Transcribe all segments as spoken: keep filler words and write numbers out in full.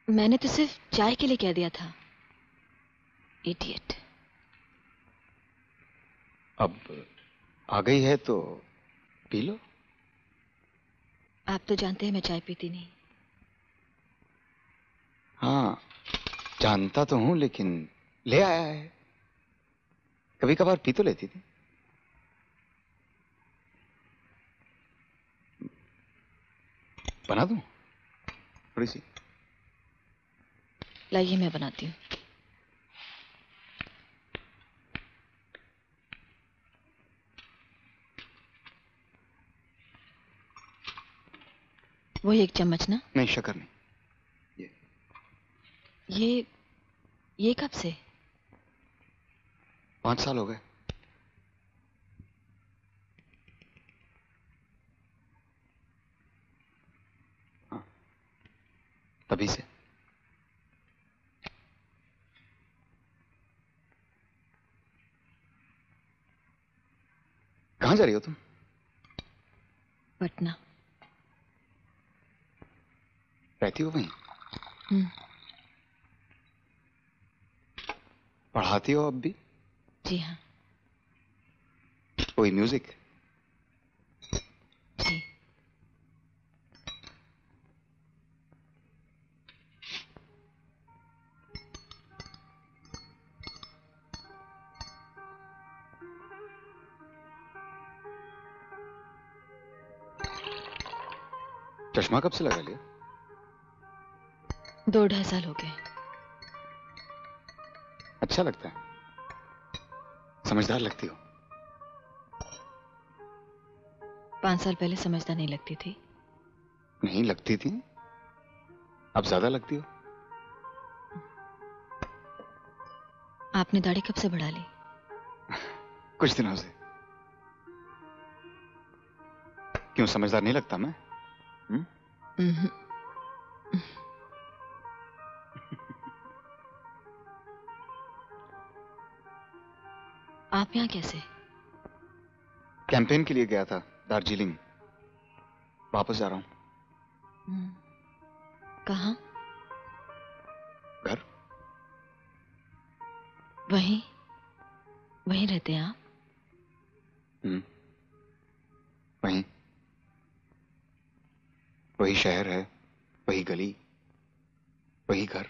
मैंने तो सिर्फ चाय के लिए कह दिया था। इडियट। अब आ गई है तो पी लो। आप तो जानते हैं मैं चाय पीती नहीं। हाँ जानता तो हूं, लेकिन ले आया है। कभी कभार पी तो लेती थी। बना दूं थोड़ी सी? लाइए मैं बनाती हूँ। वही एक चम्मच ना? नहीं शक्कर नहीं। ये ये ये कब से? पांच साल हो गए। हाँ तभी से। कहां जा रही हो तुम? पटना। रहती हो वहीं? हम्म। पढ़ाती हो अब भी? जी हाँ। कोई म्यूजिक? जी। चश्मा कब से लगा लिया? दो ढाई साल हो गए। अच्छा लगता है, समझदार लगती हो। पांच साल पहले समझदार नहीं लगती थी। नहीं लगती थी, अब ज्यादा लगती हो। आपने दाढ़ी कब से बढ़ा ली? कुछ दिनों से। क्यों समझदार नहीं लगता मैं? हुँ? हम्म। आप यहाँ कैसे? कैंपेन के लिए गया था दार्जिलिंग, वापस जा रहा हूं। कहाँ? घर। वहीं वहीं रहते हैं आप? हम्म, वहीं। वही शहर है, वही गली, वही घर।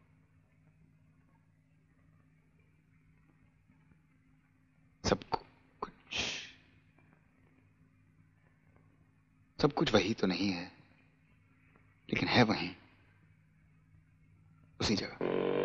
सब कुछ सब कुछ वही तो नहीं है, लेकिन है वहीं, उसी जगह।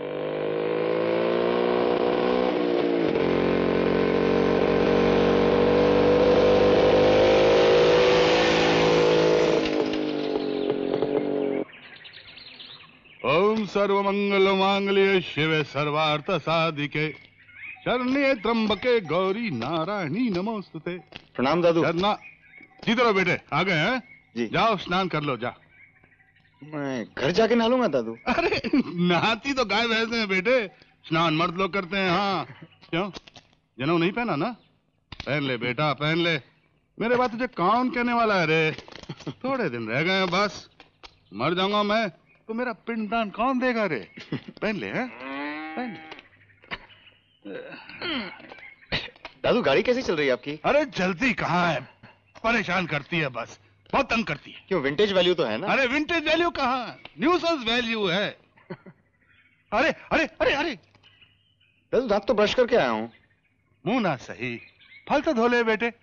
ओम सर्वमंगल मांगल्ये शिवे सर्वार्थ साधिके शरण्ये त्र्यंबके गौरी नारायणी नमोस्तुते। प्रणाम दादू। शरणा जीते रहो बेटे, आ गए हैं जी। जाओ स्नान कर लो, जा। मैं घर जाके नहालूंगा दादू। अरे नहाती तो गाय भैंस हैं बेटे, स्नान मर्द लोग करते हैं। हाँ क्यों, जनेऊ नहीं पहना ना? पहन ले बेटा, पहन ले। मेरे बात तुझे कौन कहने वाला है रे? थोड़े दिन रह गए हैं बस, मर जाऊंगा मैं तो मेरा पिंडदान कौन देगा रे? पहन ले, हैं? पहन ले। दादू गाड़ी कैसी चल रही है आपकी? अरे जल्दी कहाँ है, परेशान करती है बस, बहुत तंग करती है। क्यों, विंटेज वैल्यू तो है ना? अरे विंटेज वैल्यू कहाँ, न्यूसेंस वैल्यू है। अरे अरे अरे अरे दादू दांत तो ब्रश करके आया हूँ। मुंह ना सही, फल तो धो ले बेटे।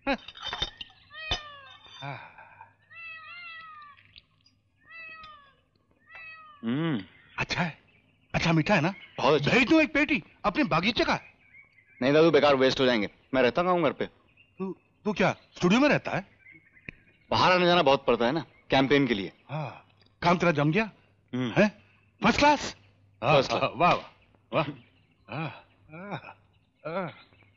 हम्म, अच्छा है, अच्छा मीठा है ना? बहुत अच्छा। भेज दूं एक पेटी अपने बागीचे का? नहीं दादू, बेकार वेस्ट हो जाएंगे। मैं रहता हूँ घर पे। तू तू क्या स्टूडियो में रहता है? बाहर आने जाना बहुत पड़ता है ना, कैंपेन के लिए। हाँ, काम तेरा जम गया है? First class. First class. वाह वाह वाह।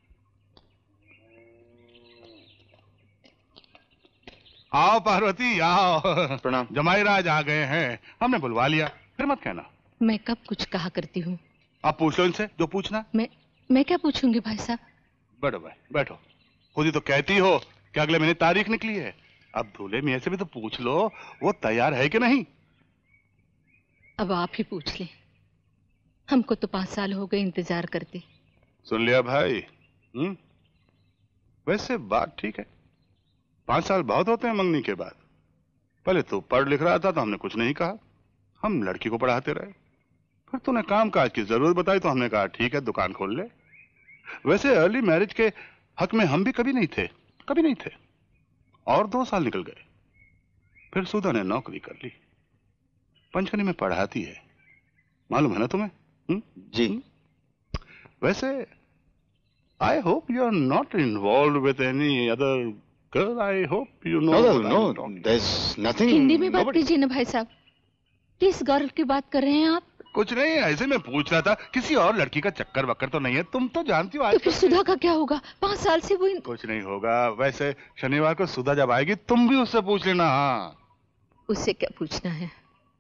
आओ पार्वती आओ। प्रणाम। जमाई राज आ गए हैं, हमने बुलवा लिया, फिर मत कहना। मैं कब कुछ कहा करती हूँ? आप पूछ लो इनसे जो पूछना। मैं मैं क्या पूछूंगी भाई साहब? बैठो भाई बैठो, खुद ही तो कहती हो कि अगले महीने तारीख निकली है। अब दूल्हे मियां से भी तो पूछ लो वो तैयार है कि नहीं। अब आप ही पूछ लें। हमको तो पांच साल हो गए इंतजार करते। सुन लिया भाई? हम्म वैसे बात ठीक है, पांच साल बहुत होते हैं मंगनी के बाद। पहले तो पढ़ लिख रहा था तो हमने कुछ नहीं कहा, हम लड़की को पढ़ाते रहे। फिर तूने काम काज की जरूरत बताई तो हमने कहा ठीक है दुकान खोल ले। वैसे अर्ली मैरिज के हक में हम भी कभी नहीं थे, कभी नहीं थे। और दो साल निकल गए, फिर सुधा ने नौकरी कर ली, पंचकनी में पढ़ाती है, मालूम है ना तुम्हें? हुँ? जी। वैसे I hope you are not involve with any other girl. I hope you know. No no, there is nothing. Hindi में बात कीजिए ना भाई साहब, किस गर्ल की बात कर रहे हैं आप? कुछ नहीं, ऐसे मैं पूछ रहा था, किसी और लड़की का चक्कर वक्कर तो नहीं है? तुम तो जानती हो आज। तो फिर सुधा का क्या होगा? पांच साल से वो इन... कुछ नहीं होगा। वैसे शनिवार को सुधा जब आएगी तुम भी उससे पूछ लेना। हाँ, उससे क्या पूछना है?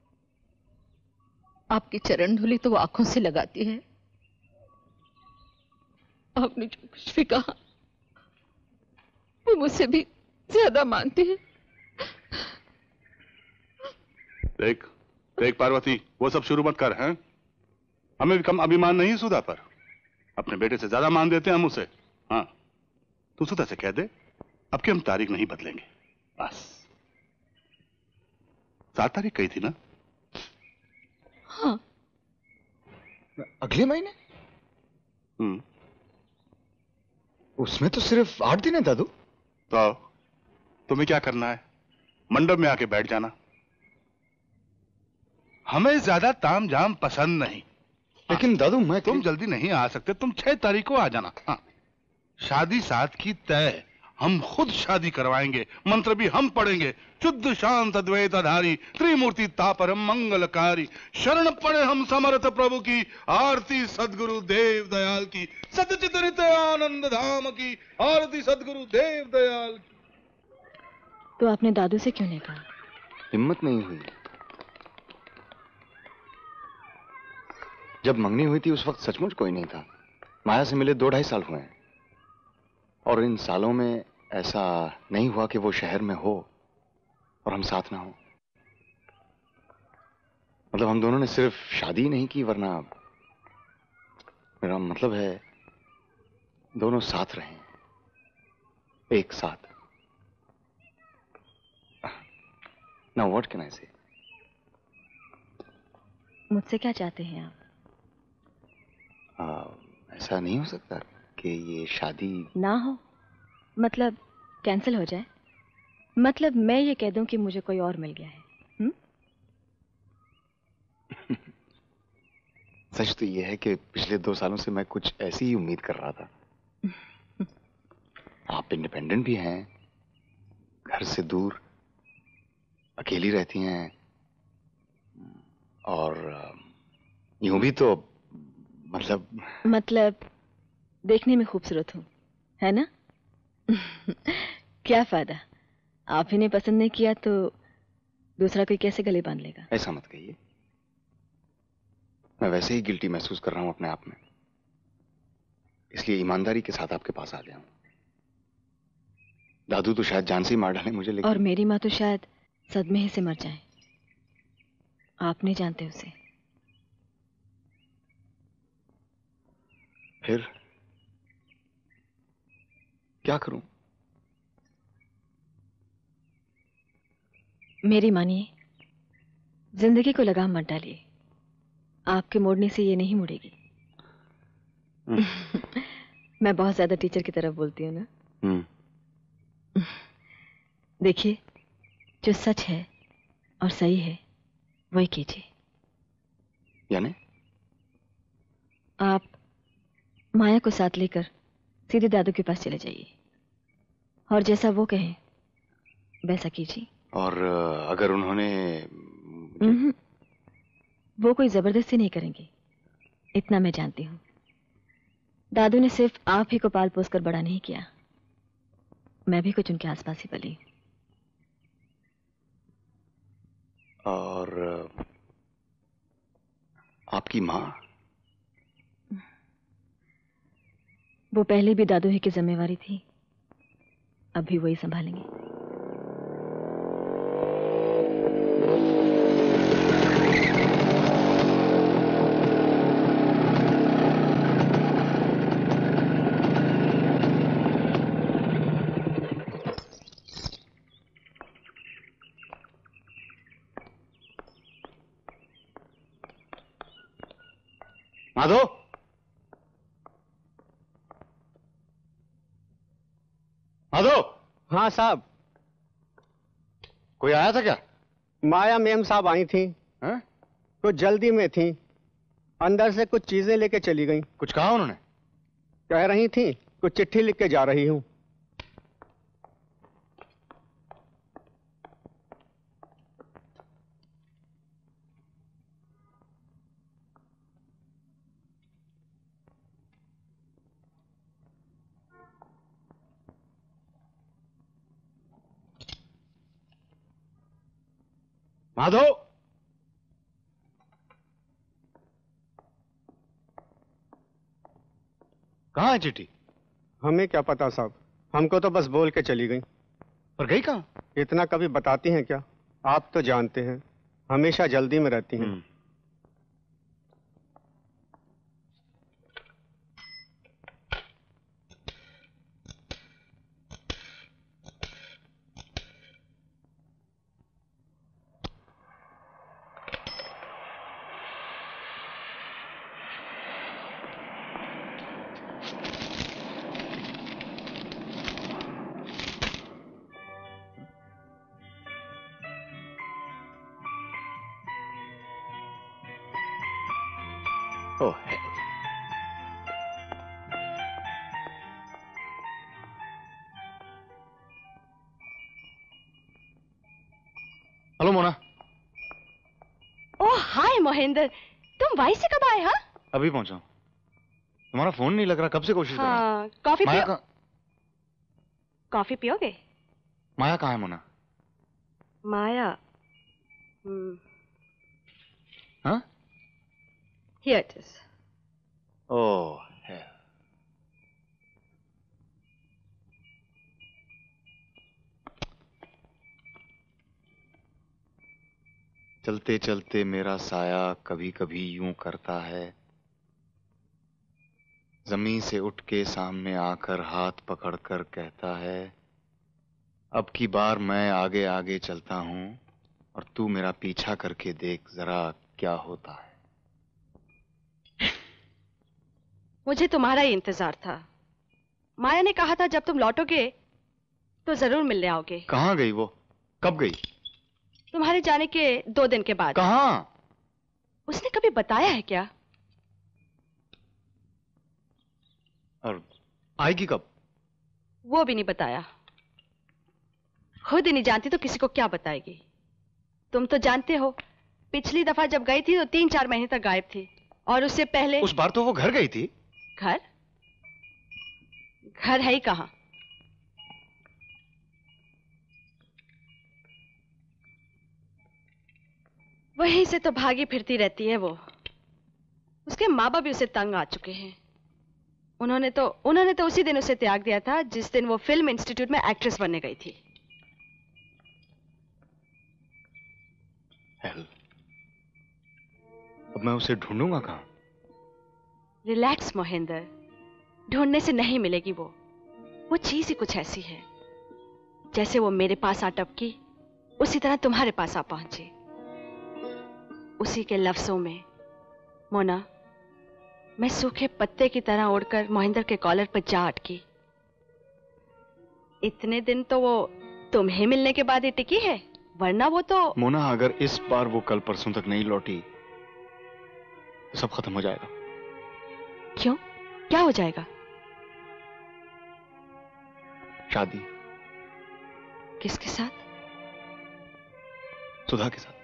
आपकी चरण धूली तो वो आंखों से लगाती है। आपने जो कुछ भी कहा वो मुझसे भी ज्यादा मानती है। देख देख पार्वती, वो सब शुरू मत कर। हैं, हमें भी कम अभिमान नहीं सुधा पर, अपने बेटे से ज्यादा मान देते हैं हम उसे। हाँ, तू सुधा से कह दे अब की हम तारीख नहीं बदलेंगे, बस। सात तारीख कही थी ना? हाँ। अगले महीने? हम्म उसमें तो सिर्फ आठ दिन है दादू। तो तुम्हें क्या करना है? मंडप में आके बैठ जाना। हमें ज्यादा ताम झाम पसंद नहीं। लेकिन दादू मैं तुम जल्दी नहीं आ सकते, तुम छह तारीख को आ जाना। हाँ, शादी साथ की तय, हम खुद शादी करवाएंगे, मंत्र भी हम पढ़ेंगे। शुद्ध शांत अद्वैताधारी त्रिमूर्ति तापरम मंगलकारी, शरण पड़े हम समर्थ प्रभु की, आरती सदगुरु देव दयाल की, सतचित हृदय आनंद धाम की, आरती सदगुरु देव दयाल की। तो आपने दादू से क्यों नहीं कहा? हिम्मत नहीं हुई। जब मंगनी हुई थी उस वक्त सचमुच कोई नहीं था। माया से मिले दो ढाई साल हुए हैं, और इन सालों में ऐसा नहीं हुआ कि वो शहर में हो और हम साथ ना हो। मतलब हम दोनों ने सिर्फ शादी ही नहीं की, वरना मेरा मतलब है दोनों साथ रहें, एक साथ। नाउ व्हाट कैन आई से? मुझसे क्या चाहते हैं आप? आ, ऐसा नहीं हो सकता कि ये शादी ना हो मतलब कैंसिल हो जाए? मतलब मैं ये कह दूं कि मुझे कोई और मिल गया है? हुँ? सच तो ये है कि पिछले दो सालों से मैं कुछ ऐसी ही उम्मीद कर रहा था। आप इंडिपेंडेंट भी हैं, घर से दूर, अकेली रहती हैं, और यूं भी तो मतलब मतलब देखने में खूबसूरत हूँ, है ना? क्या फायदा, आप ही ने पसंद नहीं किया तो दूसरा कोई कैसे गले बांध लेगा? ऐसा मत कहिए, मैं वैसे ही गिल्टी महसूस कर रहा हूं अपने आप में, इसलिए ईमानदारी के साथ आपके पास आ गया हूं। दादू तो शायद जान से ही मार डाले मुझे, लेकिन और मेरी माँ तो शायद सदमे ही से मर जाए। आप नहीं जानते उसे। फिर क्या करूं? मेरी मानिए, जिंदगी को लगाम मत डालिए, आपके मोड़ने से ये नहीं मुड़ेगी। मैं बहुत ज्यादा टीचर की तरफ बोलती हूँ ना। देखिए, जो सच है और सही है वही कीजिए। यानी आप माया को साथ लेकर सीधे दादू के पास चले जाइए और जैसा वो कहें वैसा कीजिए। और अगर उन्होंने मुझे... वो कोई जबरदस्ती नहीं करेंगे, इतना मैं जानती हूँ। दादू ने सिर्फ आप ही को पाल पोस कर बड़ा नहीं किया, मैं भी कुछ उनके आसपास ही पली। और आपकी माँ? वो पहले भी दादू ही की जिम्मेवारी थी, अब भी वही संभालेंगे। माधो, माधो। हाँ साहब। कोई आया था क्या? माया मेम साहब आई थी। हैं? कुछ जल्दी में थी, अंदर से कुछ चीजें लेके चली गई। कुछ कहा उन्होंने? कह रही थी कुछ चिट्ठी लिख के जा रही हूँ। माधो, कहाँ है चिट्ठी? हमें क्या पता साहब, हमको तो बस बोल के चली गई। पर गई कहाँ? इतना कभी बताती हैं क्या? आप तो जानते हैं हमेशा जल्दी में रहती हैं। ओह है। Hello Mona. Oh hi Mohinder, तुम वाई से कब आए? हाँ अभी पहुंचा हूं। तुम्हारा फोन नहीं लग रहा, कब से कोशिश कर रहा हूं। हाँ, कॉफी माया पियो। का... कॉफी पियोगे? माया कहाँ है मोना? माया हम्म हाँ? Here it is. ओह है। चलते चलते मेरा साया कभी कभी यूं करता है, जमीन से उठ के सामने आकर हाथ पकड़कर कहता है, अब की बार मैं आगे आगे चलता हूं और तू मेरा पीछा करके देख जरा क्या होता है। मुझे तुम्हारा ही इंतजार था। माया ने कहा था जब तुम लौटोगे तो जरूर मिलने आओगे। कहाँ गई वो? कब गई? तुम्हारे जाने के दो दिन के बाद। कहाँ? उसने कभी बताया है क्या? और आएगी कब? वो भी नहीं बताया। खुद ही नहीं जानती तो किसी को क्या बताएगी। तुम तो जानते हो पिछली दफा जब गई थी तो तीन चार महीने तक गायब थी, और उससे पहले उस बार तो वो घर गई थी। घर? घर है ही कहां? वहीं से तो भागी फिरती रहती है वो। उसके माँ बाप भी उसे तंग आ चुके हैं। उन्होंने तो उन्होंने तो उसी दिन उसे त्याग दिया था जिस दिन वो फिल्म इंस्टीट्यूट में एक्ट्रेस बनने गई थी। हेल, अब मैं उसे ढूंढूंगा कहां? रिलैक्स मोहिंदर, ढूंढने से नहीं मिलेगी वो। वो चीज ही कुछ ऐसी है, जैसे वो मेरे पास आ टपकी उसी तरह तुम्हारे पास आ पहुंची। उसी के लफ्जों में, मोना, मैं सूखे पत्ते की तरह उड़कर मोहिंदर के कॉलर पर जा अटकी। इतने दिन तो वो तुम्हें मिलने के बाद ही टिकी है, वरना वो तो। मोना, अगर इस बार वो कल परसों तक नहीं लौटी तो सब खत्म हो जाएगा। क्यों? क्या हो जाएगा? शादी। किसके साथ? सुधा के साथ।